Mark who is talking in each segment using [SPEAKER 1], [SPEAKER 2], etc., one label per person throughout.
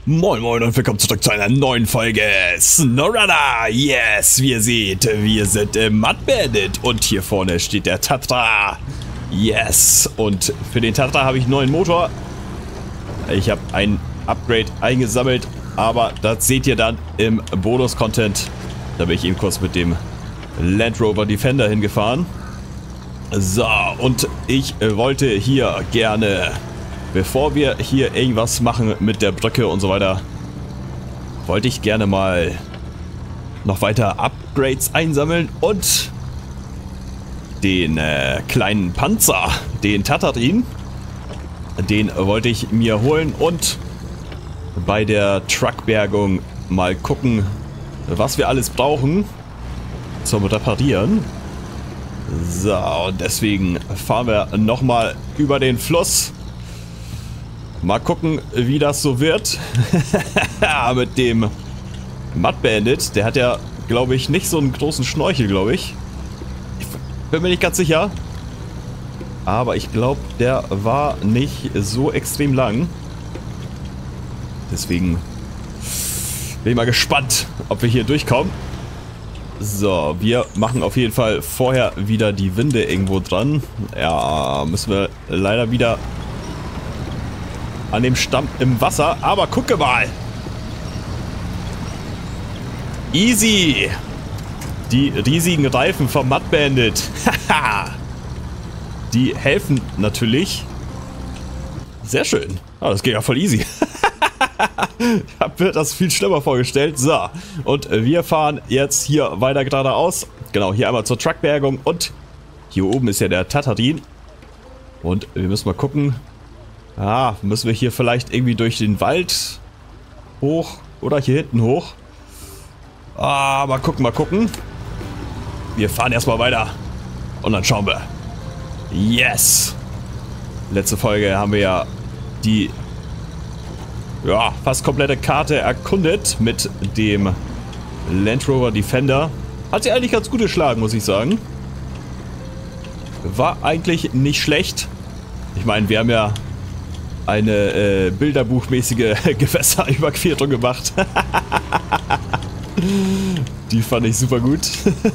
[SPEAKER 1] Moin Moin und willkommen zurück zu einer neuen Folge SnowRunner. Yes, wie ihr seht, wir sind im Mud Bandit und hier vorne steht der Tatra. Yes, und für den Tatra habe ich einen neuen Motor. Ich habe ein Upgrade eingesammelt, aber das seht ihr dann im Bonus-Content. Da bin ich eben kurz mit dem Land Rover Defender hingefahren. So, und ich wollte hier gerne, bevor wir hier irgendwas machen mit der Brücke und so weiter, wollte ich gerne mal noch weiter Upgrades einsammeln und den kleinen Panzer, den Tatarin, den wollte ich mir holen und bei der Truckbergung mal gucken, was wir alles brauchen zum Reparieren. So, und deswegen fahren wir nochmal über den Fluss. Mal gucken, wie das so wird. Mit dem Mud Bandit. Der hat ja, glaube ich, nicht so einen großen Schnorchel, glaube ich. Ich bin mir nicht ganz sicher. Aber ich glaube, der war nicht so extrem lang. Deswegen bin ich mal gespannt, ob wir hier durchkommen. So, wir machen auf jeden Fall vorher wieder die Winde irgendwo dran. Ja, müssen wir leider wieder an dem Stamm im Wasser. Aber gucke mal. Easy. Die riesigen Reifen vom Mud Bandit. Die helfen natürlich. Sehr schön. Oh, das geht ja voll easy. Ich habe mir das viel schlimmer vorgestellt. So, und wir fahren jetzt hier weiter geradeaus. Genau, hier einmal zur Truckbergung. Und hier oben ist ja der Tatarin. Und wir müssen mal gucken. Müssen wir hier vielleicht irgendwie durch den Wald hoch oder hier hinten hoch. Mal gucken, mal gucken. Wir fahren erstmal weiter und dann schauen wir. Yes! Letzte Folge haben wir ja die fast komplette Karte erkundet mit dem Land Rover Defender. Hat sie eigentlich ganz gut geschlagen, muss ich sagen. War eigentlich nicht schlecht. Ich meine, wir haben ja eine bilderbuchmäßige Gewässerüberquerung gemacht. Die fand ich super gut.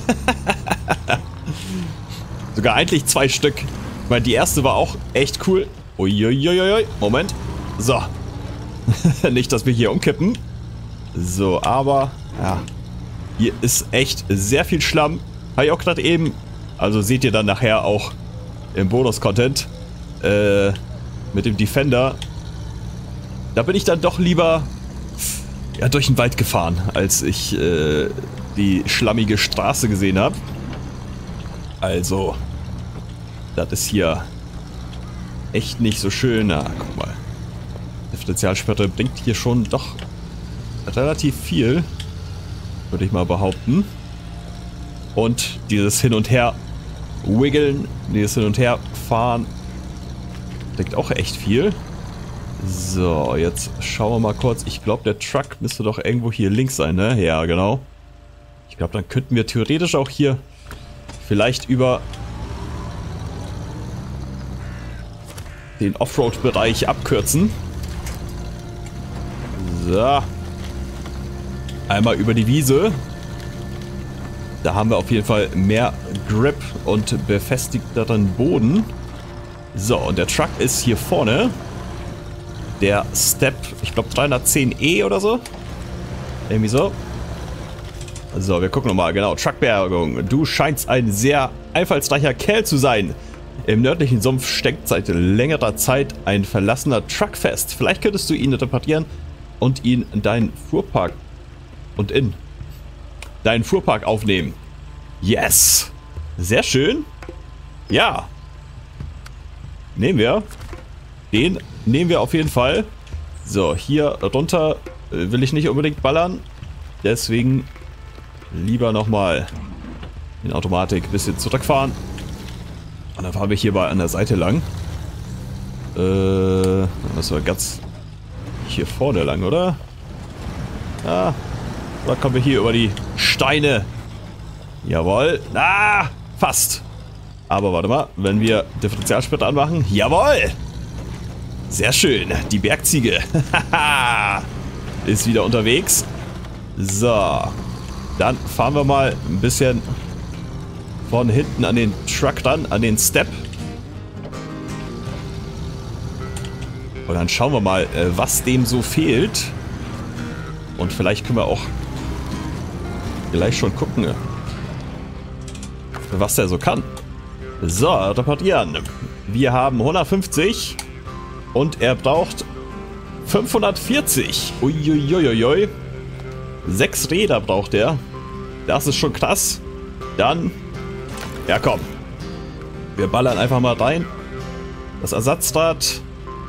[SPEAKER 1] Sogar eigentlich 2 Stück. Ich meine, die erste war auch echt cool. Uiuiuiui. Moment. So. Nicht, dass wir hier umkippen. So, aber ja. Hier ist echt sehr viel Schlamm. Habe ich auch gerade eben. Also seht ihr dann nachher auch im Bonus-Content. Mit dem Defender. Da bin ich dann doch lieber durch den Wald gefahren, als ich die schlammige Straße gesehen habe. Also, das ist hier echt nicht so schön. Guck mal. Differentialsperre bringt hier schon doch relativ viel, würde ich mal behaupten. Und dieses Hin und Her wiggeln, dieses Hin und Her fahren, bringt auch echt viel. So, jetzt schauen wir mal kurz. Ich glaube, der Truck müsste doch irgendwo hier links sein, ne? Ja, genau. Ich glaube, dann könnten wir theoretisch auch hier vielleicht über den Offroad-Bereich abkürzen. So. Einmal über die Wiese. Da haben wir auf jeden Fall mehr Grip und befestigteren Boden. So, und der Truck ist hier vorne. Der Step, ich glaube 310E oder so. Irgendwie so. So, wir gucken nochmal. Genau, Truckbergung. Du scheinst ein sehr einfallsreicher Kerl zu sein. Im nördlichen Sumpf steckt seit längerer Zeit ein verlassener Truck fest. Vielleicht könntest du ihn reparieren und ihn in deinen Fuhrpark aufnehmen. Yes! Sehr schön. Ja. Nehmen wir. Den nehmen wir auf jeden Fall. So, hier runter will ich nicht unbedingt ballern. Deswegen lieber nochmal in Automatik ein bisschen zurückfahren. Und dann fahren wir hier an der Seite lang. Dann müssen wir ganz hier vorne lang, oder? Oder kommen wir hier über die Steine? Jawohl. Fast. Aber warte mal, wenn wir Differentialsperre anmachen. Jawohl! Sehr schön. Die Bergziege. ist wieder unterwegs. So. Dann fahren wir mal ein bisschen von hinten an den Truck dran, an den Step. Und dann schauen wir mal, was dem so fehlt. Und vielleicht können wir auch gleich schon gucken, was der so kann. So, reportieren. Wir haben 150 und er braucht 540. Uiuiuiui. 6 Räder braucht er. Das ist schon krass. Dann, ja komm. Wir ballern einfach mal rein. Das Ersatzrad.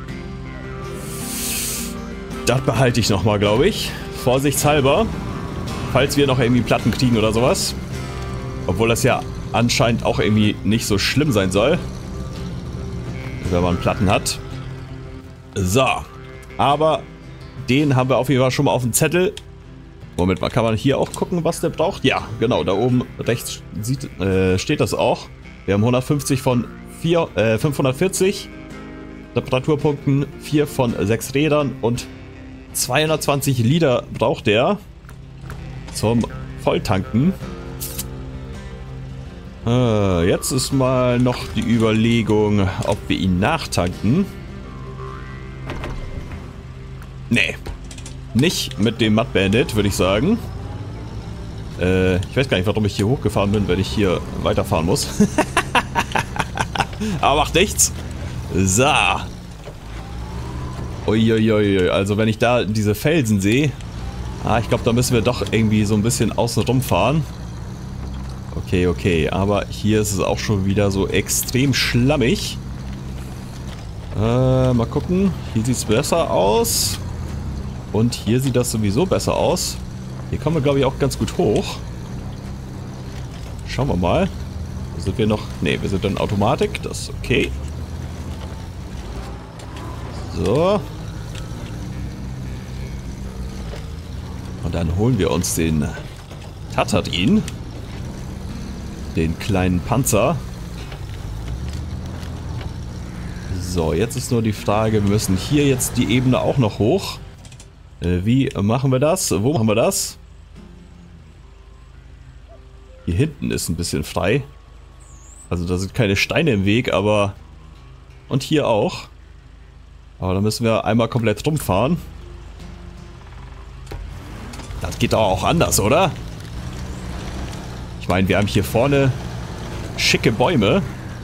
[SPEAKER 1] Das behalte ich nochmal, glaube ich. Vorsichtshalber. Falls wir noch irgendwie Platten kriegen oder sowas. Obwohl das ja anscheinend auch irgendwie nicht so schlimm sein soll. Wenn man Platten hat. So. Aber den haben wir auf jeden Fall schon mal auf dem Zettel. Moment mal, kann man hier auch gucken, was der braucht? Ja, genau. Da oben rechts steht das auch. Wir haben 150 von 540 Reparaturpunkten, 4 von 6 Rädern und 220 Liter braucht der zum Volltanken. Jetzt ist mal noch die Überlegung, ob wir ihn nachtanken. Nee. Nicht mit dem Mud Bandit, würde ich sagen. Ich weiß gar nicht, warum ich hier hochgefahren bin, wenn ich hier weiterfahren muss. Aber macht nichts. So. Uiuiui. Also wenn ich da diese Felsen sehe. Ich glaube, da müssen wir doch irgendwie so ein bisschen außen rum fahren. Okay. Aber hier ist es auch schon wieder so extrem schlammig. Mal gucken. Hier sieht es besser aus. Und hier sieht das sowieso besser aus. Hier kommen wir, glaube ich, auch ganz gut hoch. Schauen wir mal. Sind wir noch... Ne, wir sind in Automatik. Das ist okay. So. Und dann holen wir uns den Tatarin. Den kleinen Panzer. So, jetzt ist nur die Frage, wir müssen hier jetzt die Ebene auch noch hoch. Wie machen wir das? Wo machen wir das? Hier hinten ist ein bisschen frei. Also da sind keine Steine im Weg, aber... Und hier auch. Aber da müssen wir einmal komplett rumfahren. Das geht doch auch anders, oder? Ich meine, wir haben hier vorne schicke Bäume.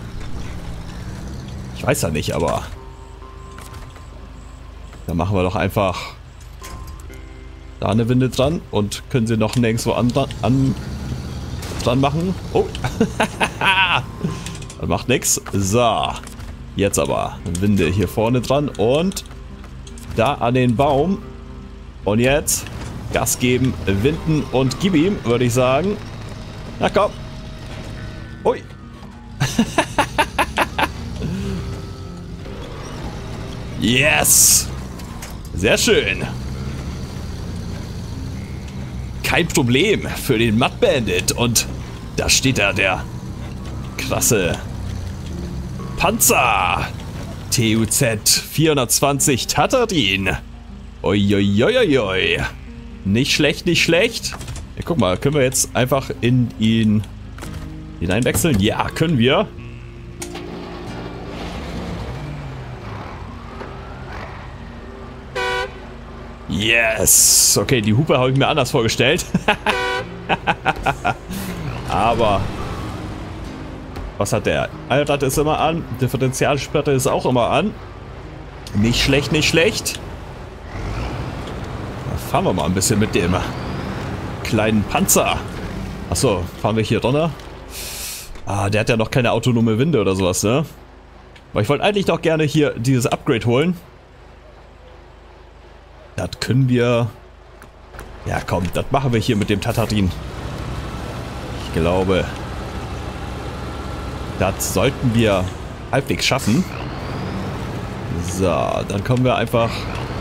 [SPEAKER 1] Ich weiß ja nicht, aber... Da machen wir doch einfach... Da eine Winde dran und können sie noch nirgendwo dran machen. Oh. Das macht nichts. So. Jetzt aber. Winde hier vorne dran und da an den Baum. Und jetzt Gas geben, winden und gib ihm, würde ich sagen. Na komm. Ui. Yes. Sehr schön. Kein Problem für den Mud Bandit. Und da steht da der krasse Panzer. TUZ 420 Tatarin. Uiuiuiui. Nicht schlecht, nicht schlecht. Ja, guck mal, können wir jetzt einfach in ihn hineinwechseln? Ja, können wir. Yes! Okay, die Hupe habe ich mir anders vorgestellt. Aber was hat der? Allrad ist immer an. Differentialsperre ist auch immer an. Nicht schlecht, nicht schlecht. Da fahren wir mal ein bisschen mit dem kleinen Panzer. Achso, fahren wir hier runter? Der hat ja noch keine autonome Winde oder sowas, ne? Aber ich wollte eigentlich noch gerne hier dieses Upgrade holen. Das können wir... Ja komm, das machen wir hier mit dem Tatarin. Ich glaube, das sollten wir halbwegs schaffen. So, dann kommen wir einfach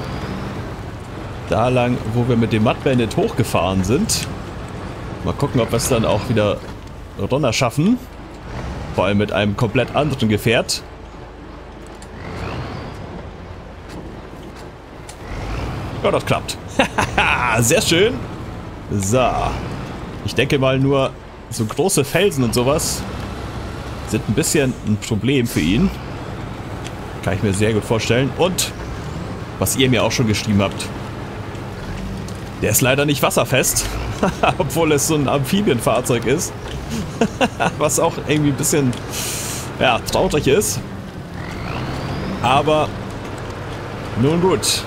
[SPEAKER 1] da lang, wo wir mit dem Mud Bandit hochgefahren sind. Mal gucken, ob wir es dann auch wieder runter schaffen. Vor allem mit einem komplett anderen Gefährt. Ja, das klappt. Sehr schön. So. Ich denke mal nur, so große Felsen und sowas sind ein bisschen ein Problem für ihn. Kann ich mir sehr gut vorstellen. Und was ihr mir auch schon geschrieben habt. Der ist leider nicht wasserfest. Obwohl es so ein Amphibienfahrzeug ist. Was auch irgendwie ein bisschen, ja, traurig ist. Aber nun gut.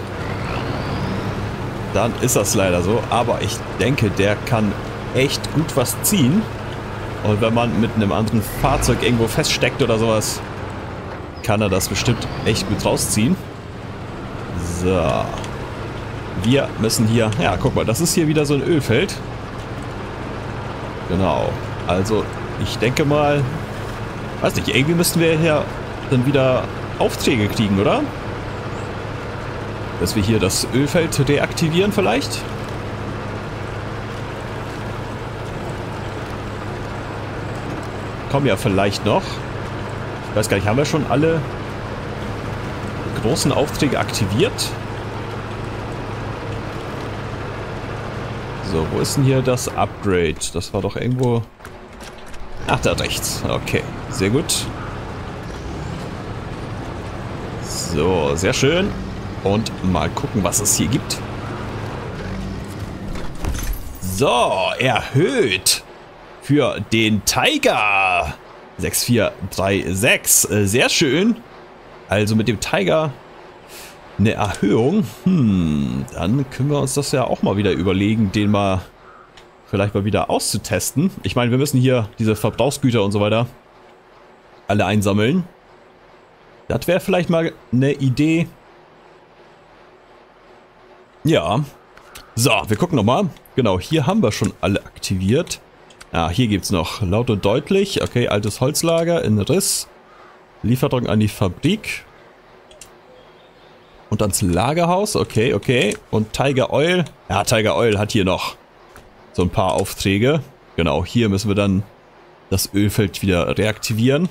[SPEAKER 1] Dann ist das leider so. Aber ich denke, der kann echt gut was ziehen. Und wenn man mit einem anderen Fahrzeug irgendwo feststeckt oder sowas, kann er das bestimmt echt gut rausziehen. So. Wir müssen hier... Ja, guck mal, das ist hier wieder so ein Ölfeld. Genau. Also, ich denke mal... Weiß nicht, irgendwie müssten wir hier dann wieder Aufträge kriegen, oder? Dass wir hier das Ölfeld deaktivieren vielleicht? Kommen ja vielleicht noch. Ich weiß gar nicht, haben wir schon alle großen Aufträge aktiviert? So, wo ist denn hier das Upgrade? Das war doch irgendwo... Ach, da rechts. Okay, sehr gut. So, sehr schön. Und mal gucken, was es hier gibt. So, erhöht für den Tiger. 6436. Sehr schön. Also mit dem Tiger eine Erhöhung. Dann können wir uns das ja auch mal wieder überlegen, den mal vielleicht mal wieder auszutesten. Ich meine, wir müssen hier diese Verbrauchsgüter und so weiter alle einsammeln. Das wäre vielleicht mal eine Idee. Ja. So, wir gucken nochmal. Genau, hier haben wir schon alle aktiviert. Ah, hier gibt es noch laut und deutlich. Okay, altes Holzlager in Riss. Lieferung an die Fabrik. Und ans Lagerhaus. Okay, okay. Und Tiger Oil. Ja, Tiger Oil hat hier noch so ein paar Aufträge. Genau, hier müssen wir dann das Ölfeld wieder reaktivieren.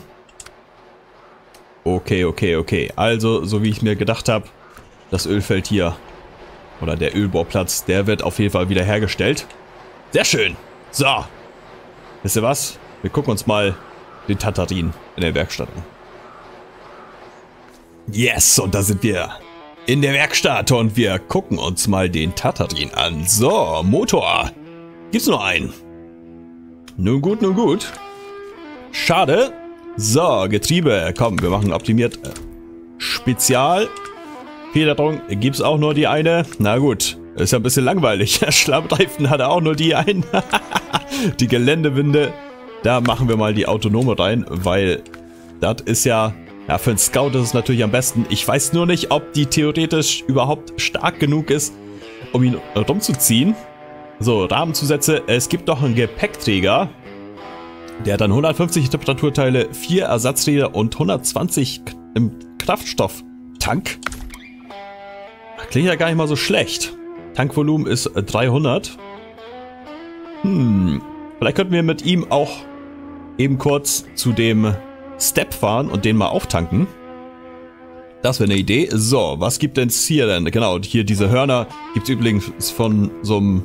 [SPEAKER 1] Okay, okay, okay. Also, so wie ich mir gedacht habe, das Ölfeld hier oder der Ölbohrplatz, der wird auf jeden Fall wieder hergestellt. Sehr schön. So. Wisst ihr was? Wir gucken uns mal den Tatarin in der Werkstatt an. Yes, und da sind wir in der Werkstatt und wir gucken uns mal den Tatarin an. So, Motor. Gibt's nur einen? Nun gut, nun gut. Schade. So, Getriebe. Komm, wir machen optimiert Spezial. Federung gibt's auch nur die eine. Na gut, ist ja ein bisschen langweilig. Schlammreifen hat er auch nur die einen. Die Geländewinde. Da machen wir mal die autonome rein, weil das ist ja... Ja, für einen Scout ist es natürlich am besten. Ich weiß nur nicht, ob die theoretisch überhaupt stark genug ist, um ihn rumzuziehen. So, Rahmenzusätze. Es gibt noch einen Gepäckträger. Der hat dann 150 Temperaturteile, 4 Ersatzräder und 120 im Kraftstofftank. Klingt ja gar nicht mal so schlecht. Tankvolumen ist 300. Vielleicht könnten wir mit ihm auch eben kurz zu dem Step fahren und den mal auftanken. Das wäre eine Idee. So, was gibt denn hier denn? Genau, hier diese Hörner gibt es übrigens von so einem...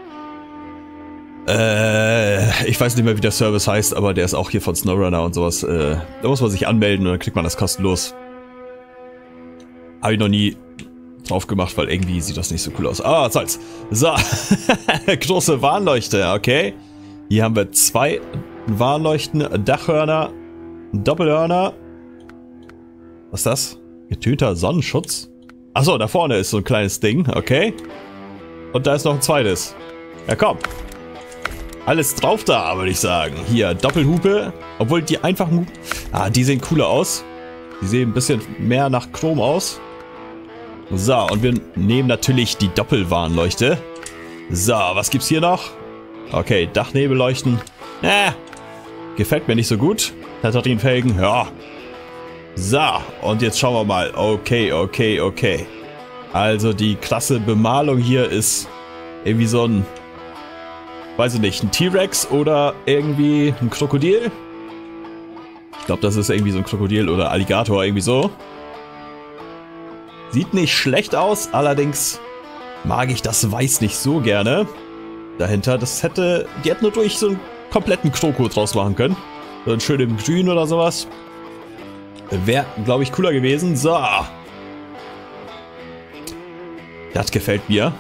[SPEAKER 1] ich weiß nicht mehr, wie der Service heißt, aber der ist auch hier von SnowRunner und sowas. Da muss man sich anmelden und dann kriegt man das kostenlos. Habe ich noch nie drauf gemacht, weil irgendwie sieht das nicht so cool aus. Ah, Salz. So. Große Warnleuchte, okay. Hier haben wir 2 Warnleuchten, Dachhörner, Doppelhörner. Was ist das? Getönter Sonnenschutz. Achso, da vorne ist so ein kleines Ding, okay. Und da ist noch ein zweites. Ja, komm. Alles drauf da, würde ich sagen. Hier, Doppelhupe. Obwohl die einfachen Hupen... Ah, die sehen cooler aus. Die sehen ein bisschen mehr nach Chrom aus. So, und wir nehmen natürlich die Doppelwarnleuchte. So, was gibt's hier noch? Okay, Dachnebelleuchten. Gefällt mir nicht so gut. Tatarinfelgen, ja. So, und jetzt schauen wir mal. Okay, okay, okay. Also die krasse Bemalung hier ist irgendwie so ein... Weiß ich nicht, ein T-Rex oder irgendwie ein Krokodil? Ich glaube, das ist irgendwie so ein Krokodil oder Alligator, irgendwie so. Sieht nicht schlecht aus, allerdings mag ich das Weiß nicht so gerne. Dahinter, die hätten nur durch so einen kompletten Kroko draus machen können. So ein schönem Grün oder sowas. Wäre, glaube ich, cooler gewesen. So. Das gefällt mir.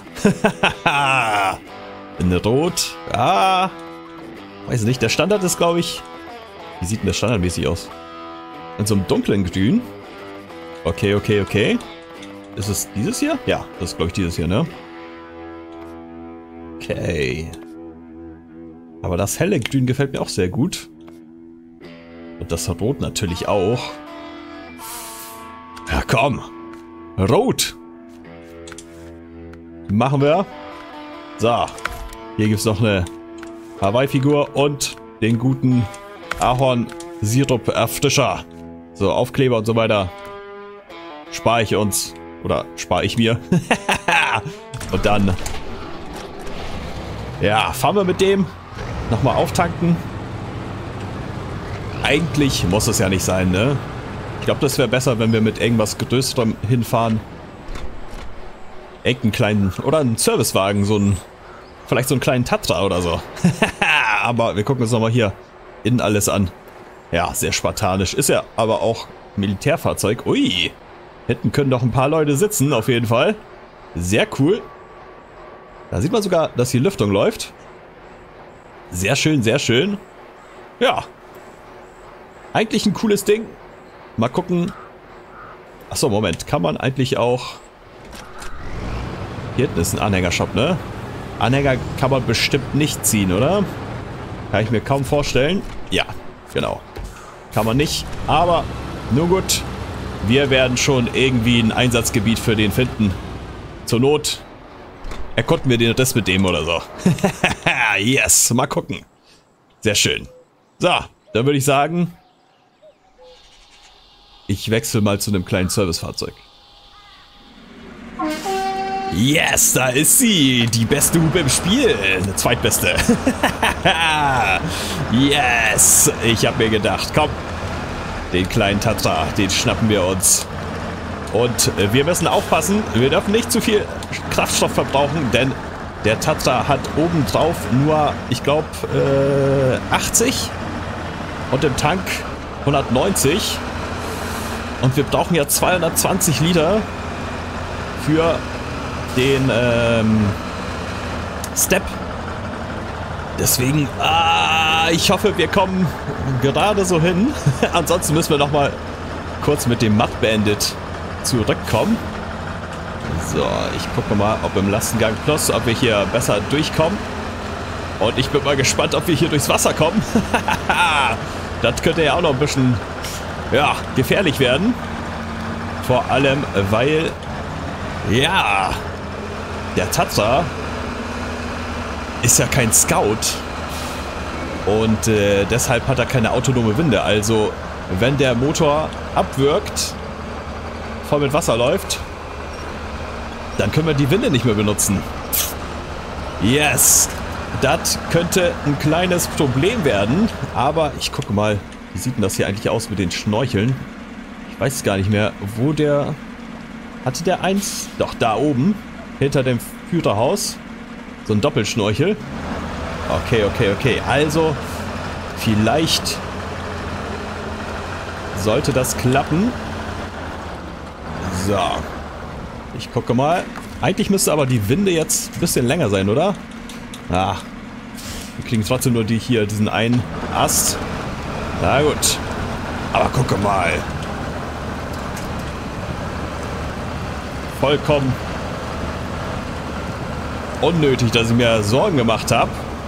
[SPEAKER 1] In Rot. Ah. Weiß nicht, der Standard ist, glaube ich... Wie sieht denn der standardmäßig aus? In so einem dunklen Grün. Okay, okay, okay. Ist es dieses hier? Ja, das ist, glaube ich, dieses hier, ne? Okay. Aber das helle Grün gefällt mir auch sehr gut. Und das Rot natürlich auch. Ja, komm. Rot. Machen wir. So. Hier gibt es noch eine Hawaii-Figur und den guten Ahorn-Sirup-Erfrischer. So, Aufkleber und so weiter. Spare ich uns. Oder spare ich mir. Und dann... Ja, fahren wir mit dem. Nochmal auftanken. Eigentlich muss es ja nicht sein, ne? Ich glaube, das wäre besser, wenn wir mit irgendwas Größerem hinfahren. Irgendeinen kleinen... Oder einen Servicewagen, vielleicht so einen kleinen Tatra oder so. Aber wir gucken uns nochmal hier innen alles an. Ja, sehr spartanisch. Ist ja aber auch Militärfahrzeug. Ui. Hinten können doch ein paar Leute sitzen, auf jeden Fall. Sehr cool. Da sieht man sogar, dass die Lüftung läuft. Sehr schön, sehr schön. Ja. Eigentlich ein cooles Ding. Mal gucken. Achso, Moment. Kann man eigentlich auch... Hier hinten ist ein Anhängershop, ne? Anhänger kann man bestimmt nicht ziehen, oder? Kann ich mir kaum vorstellen. Ja, genau. Kann man nicht. Aber nur gut. Wir werden schon irgendwie ein Einsatzgebiet für den finden. Zur Not erkunden wir den Rest mit dem oder so. Yes, mal gucken. Sehr schön. So, dann würde ich sagen, ich wechsle mal zu einem kleinen Servicefahrzeug. Yes, da ist sie. Die beste Hupe im Spiel. Eine zweitbeste. Yes. Ich habe mir gedacht, komm. Den kleinen Tatra, den schnappen wir uns. Und wir müssen aufpassen. Wir dürfen nicht zu viel Kraftstoff verbrauchen, denn der Tatra hat obendrauf nur, ich glaube, 80. Und im Tank 190. Und wir brauchen ja 220 Liter für den Step. Deswegen, ich hoffe, wir kommen gerade so hin. Ansonsten müssen wir noch mal kurz mit dem Mud Bandit zurückkommen. So, ich gucke mal, ob im Lastengang Plus, ob wir hier besser durchkommen. Und ich bin mal gespannt, ob wir hier durchs Wasser kommen. Das könnte ja auch noch ein bisschen, ja, gefährlich werden. Vor allem, weil, ja, der Tatra ist ja kein Scout. Und deshalb hat er keine autonome Winde. Also, wenn der Motor abwirkt, voll mit Wasser läuft, dann können wir die Winde nicht mehr benutzen. Yes! Das könnte ein kleines Problem werden. Aber ich gucke mal, wie sieht denn das hier eigentlich aus mit den Schnorcheln? Ich weiß gar nicht mehr, wo der... Hatte der eins? Doch, da oben. Hinter dem Führerhaus. So ein Doppelschnorchel. Okay, okay, okay. Also, vielleicht sollte das klappen. So. Ich gucke mal. Eigentlich müsste aber die Winde jetzt ein bisschen länger sein, oder? Ah. Wir kriegen trotzdem nur diesen einen Ast. Na gut. Aber gucke mal. Vollkommen unnötig, dass ich mir Sorgen gemacht habe.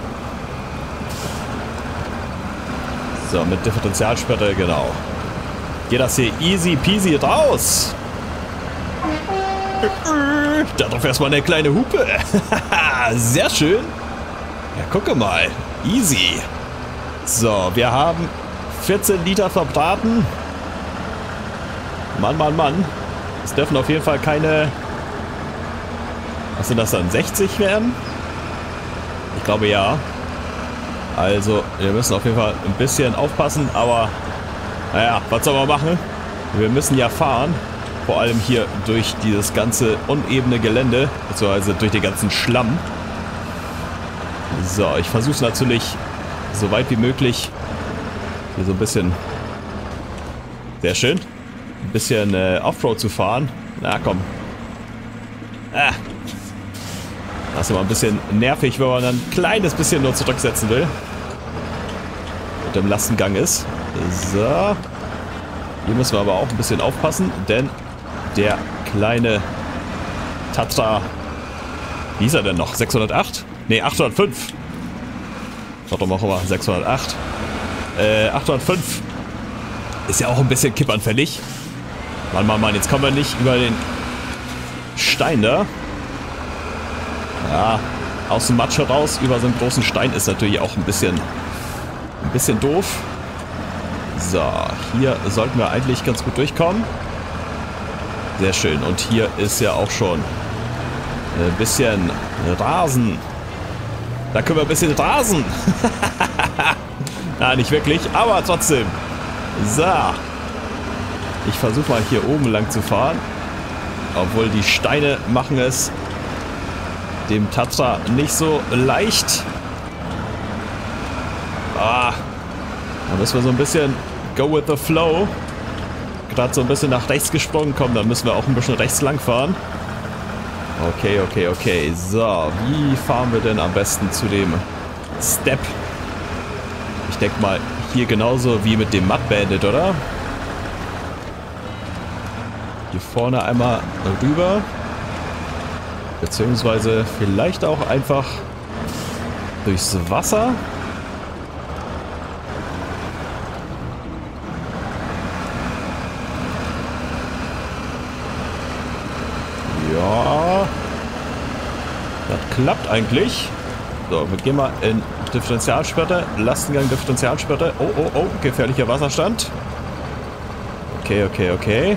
[SPEAKER 1] So, mit Differentialsperre, genau. Geht das hier easy peasy raus. Darauf erstmal eine kleine Hupe. Sehr schön. Ja, gucke mal. Easy. So, wir haben 14 Liter verbraten. Mann, Mann, Mann. Es dürfen auf jeden Fall keine... Was sind das dann? 60 werden? Ich glaube ja. Also, wir müssen auf jeden Fall ein bisschen aufpassen, aber naja, was soll man machen? Wir müssen ja fahren. Vor allem hier durch dieses ganze unebene Gelände, beziehungsweise durch den ganzen Schlamm. So, ich versuche es natürlich so weit wie möglich hier so ein bisschen, sehr schön, ein bisschen Offroad zu fahren. Na komm. Das ist immer ein bisschen nervig, wenn man dann ein kleines bisschen nur zurücksetzen will. Und im Lastengang ist. So. Hier müssen wir aber auch ein bisschen aufpassen, denn der kleine Tatra, wie ist er denn noch? 608? Ne, 805. Warum auch immer, 608. 805 ist ja auch ein bisschen kippanfällig. Mann, jetzt kommen wir nicht über den Stein da. Ja, aus dem Matsch raus über so einen großen Stein ist natürlich auch ein bisschen doof. So, hier sollten wir eigentlich ganz gut durchkommen. Sehr schön. Und hier ist ja auch schon ein bisschen Rasen. Da können wir ein bisschen rasen. Na, nicht wirklich, aber trotzdem. So. Ich versuche mal hier oben lang zu fahren. Obwohl die Steine machen es dem Tatra nicht so leicht. Da müssen wir so ein bisschen go with the flow. Gerade so ein bisschen nach rechts gesprungen kommen, dann müssen wir auch ein bisschen rechts lang fahren. Okay. So, wie fahren wir denn am besten zu dem Step? Ich denke mal, hier genauso wie mit dem Mud Bandit, oder? Hier vorne einmal rüber. Beziehungsweise vielleicht auch einfach durchs Wasser. Ja. Das klappt eigentlich. So, wir gehen mal in Differentialsperre. Lastengang, Differentialsperre. Oh. Gefährlicher Wasserstand. Okay.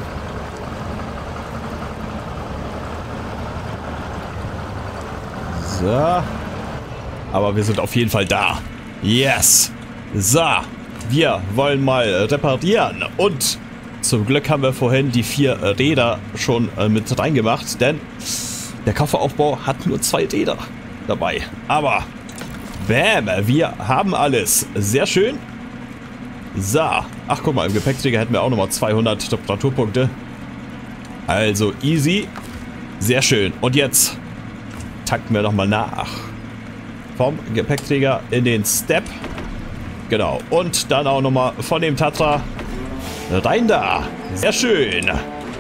[SPEAKER 1] So. Aber wir sind auf jeden Fall da. Yes. So. Wir wollen mal reparieren. Und zum Glück haben wir vorhin die 4 Räder schon mit reingemacht. Denn der Kofferaufbau hat nur 2 Räder dabei. Aber bam, wir haben alles. Sehr schön. So. Ach, guck mal, im Gepäckträger hätten wir auch nochmal 200 Temperaturpunkte. Also easy. Sehr schön. Und jetzt tanken wir nochmal nach. Vom Gepäckträger in den Step. Genau. Und dann auch nochmal von dem Tatra rein da. Sehr schön.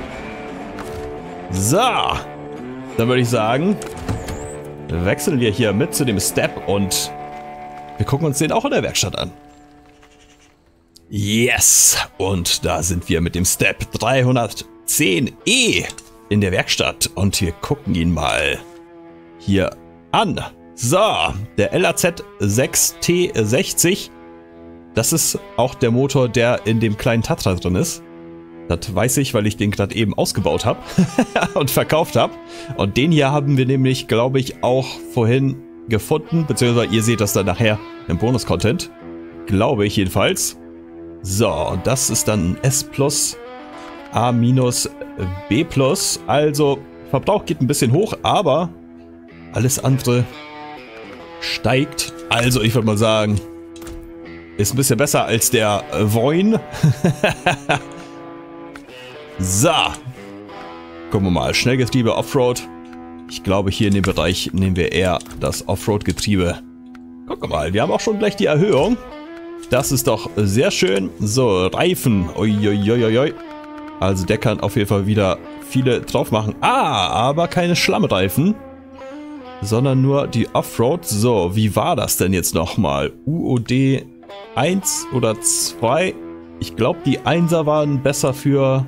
[SPEAKER 1] So. Dann würde ich sagen, wechseln wir hier mit zu dem Step und wir gucken uns den auch in der Werkstatt an. Yes. Und da sind wir mit dem Step 310E in der Werkstatt und wir gucken ihn mal hier an. So, der LAZ 6T60. Das ist auch der Motor, der in dem kleinen Tatra drin ist. Das weiß ich, weil ich den gerade eben ausgebaut habe und verkauft habe. Und den hier haben wir nämlich, glaube ich, auch vorhin gefunden. Beziehungsweise ihr seht das dann nachher im Bonus-Content. Glaube ich jedenfalls. So, das ist dann S+, A-, B+. Also, Verbrauch geht ein bisschen hoch, aber alles andere steigt. Also, ich würde mal sagen, ist ein bisschen besser als der Voin. So. Gucken wir mal. Schnellgetriebe, Offroad. Ich glaube, hier in dem Bereich nehmen wir eher das Offroad-Getriebe. Gucken wir mal. Wir haben auch schon gleich die Erhöhung. Das ist doch sehr schön. So, Reifen. Uiuiuiui. Also der kann auf jeden Fall wieder viele drauf machen. Aber keine Schlammreifen. Sondern nur die Offroad. So, wie war das denn jetzt nochmal? UOD 1 oder 2? Ich glaube, die 1er waren besser für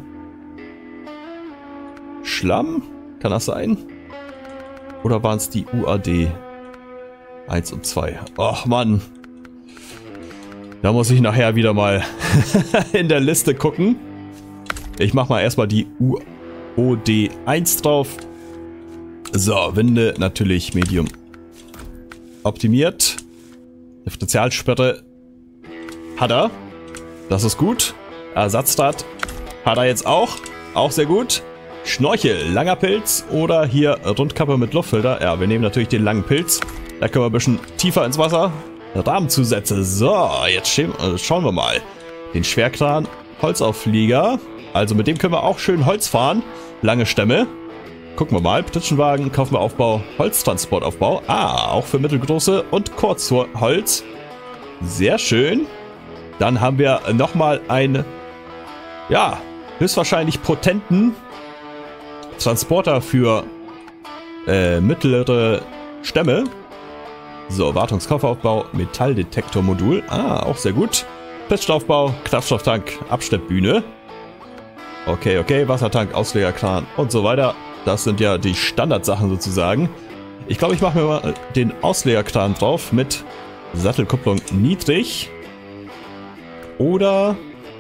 [SPEAKER 1] Schlamm? Kann das sein? Oder waren es die UAD 1 und 2? Och Mann. Da muss ich nachher wieder mal in der Liste gucken. Ich mache mal erstmal die UOD 1 drauf. So, Winde natürlich Medium optimiert. Differentialsperre hat er. Das ist gut. Ersatzrad hat er jetzt auch. Auch sehr gut. Schnorchel, langer Pilz oder hier Rundkappe mit Luftfilter. Ja, wir nehmen natürlich den langen Pilz. Da können wir ein bisschen tiefer ins Wasser. Rahmenzusätze. So, jetzt schauen wir mal. Den Schwerkran, Holzauflieger. Also mit dem können wir auch schön Holz fahren. Lange Stämme. Gucken wir mal. Pritschenwagen, kaufen wir Aufbau, Holztransportaufbau. Ah, auch für mittelgroße und Kurzholz. Sehr schön. Dann haben wir nochmal einen, ja, höchstwahrscheinlich potenten Transporter für mittlere Stämme. So, Wartungskofferaufbau, Metalldetektormodul. Ah, auch sehr gut. Pritschenaufbau, Kraftstofftank, Abschleppbühne. Okay, okay, Wassertank, Auslegerkran und so weiter. Das sind ja die Standardsachen sozusagen. Ich glaube, ich mache mir mal den Auslegerkran drauf mit Sattelkupplung niedrig. Oder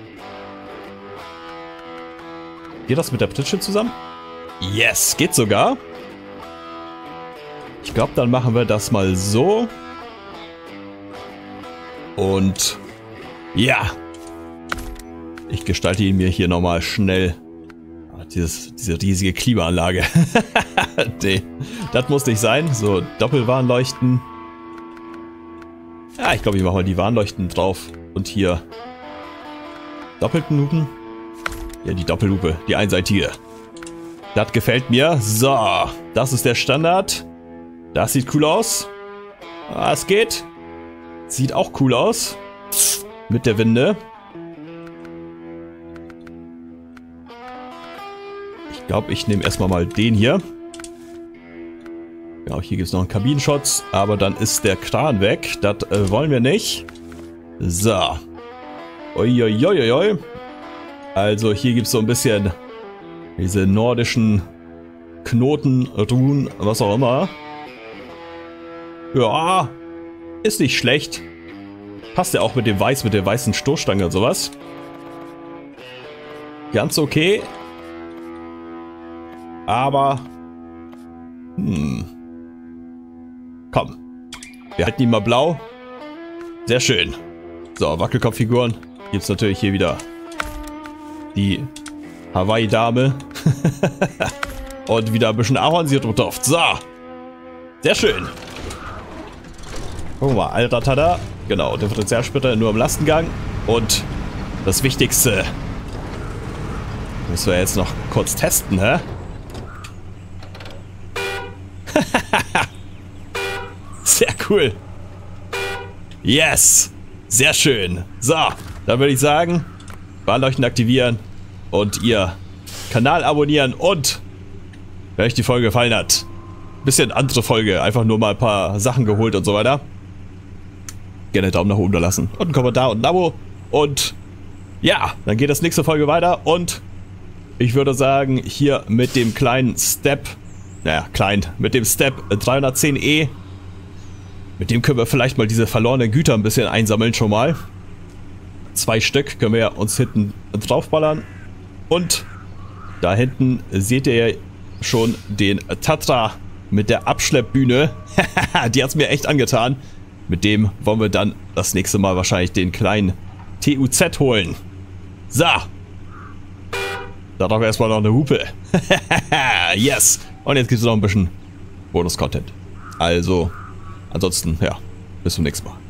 [SPEAKER 1] geht das mit der Pritsche zusammen? Yes, geht sogar. Ich glaube, dann machen wir das mal so. Und ja, ich gestalte ihn mir hier nochmal schnell. Diese riesige Klimaanlage. Nee, das muss nicht sein. So, Doppelwarnleuchten. Ja, ich glaube, ich mache mal die Warnleuchten drauf. Und hier doppelten Lupen. Ja, die Doppellupe, die einseitige. Das gefällt mir. So, das ist der Standard. Das sieht cool aus. Ah, es geht. Sieht auch cool aus. Mit der Winde. Ich glaube, ich nehme erstmal mal den hier. Ja, hier gibt es noch einen Kabinenschutz. Aber dann ist der Kran weg. Das wollen wir nicht. So. Uiuiuiui. Also hier gibt es so ein bisschen diese nordischen Knoten, Runen, was auch immer. Ja, ist nicht schlecht. Passt ja auch mit dem Weiß, mit der weißen Stoßstange und sowas. Ganz okay. Aber, komm. Wir halten ihn mal blau. Sehr schön. So, Wackelkopffiguren. Gibt es natürlich hier wieder die Hawaii-Dame. Und wieder ein bisschen Ahornsirup drauf. So. Sehr schön. Gucken wir mal. Allradstada. Genau. Differentialsplitter nur im Lastengang. Und das Wichtigste. Müssen wir jetzt noch kurz testen, hä? Sehr cool. Yes. Sehr schön. So. Dann würde ich sagen, Warnleuchten aktivieren und ihr Kanal abonnieren und wenn euch die Folge gefallen hat, bisschen andere Folge, einfach nur mal ein paar Sachen geholt und so weiter. Gerne Daumen nach oben da lassen und einen Kommentar und ein Abo und ja, dann geht das nächste Folge weiter und ich würde sagen, hier mit dem kleinen Step, naja, klein, mit dem Step 310E, mit dem können wir vielleicht mal diese verlorenen Güter ein bisschen einsammeln schon mal. 2 Stück können wir uns hinten draufballern. Und da hinten seht ihr schon den Tatra mit der Abschleppbühne. Die hat es mir echt angetan. Mit dem wollen wir dann das nächste Mal wahrscheinlich den kleinen TUZ holen. So. Da brauchen wir erstmal noch eine Hupe. Yes. Und jetzt gibt es noch ein bisschen Bonus-Content. Also, ansonsten, ja, bis zum nächsten Mal.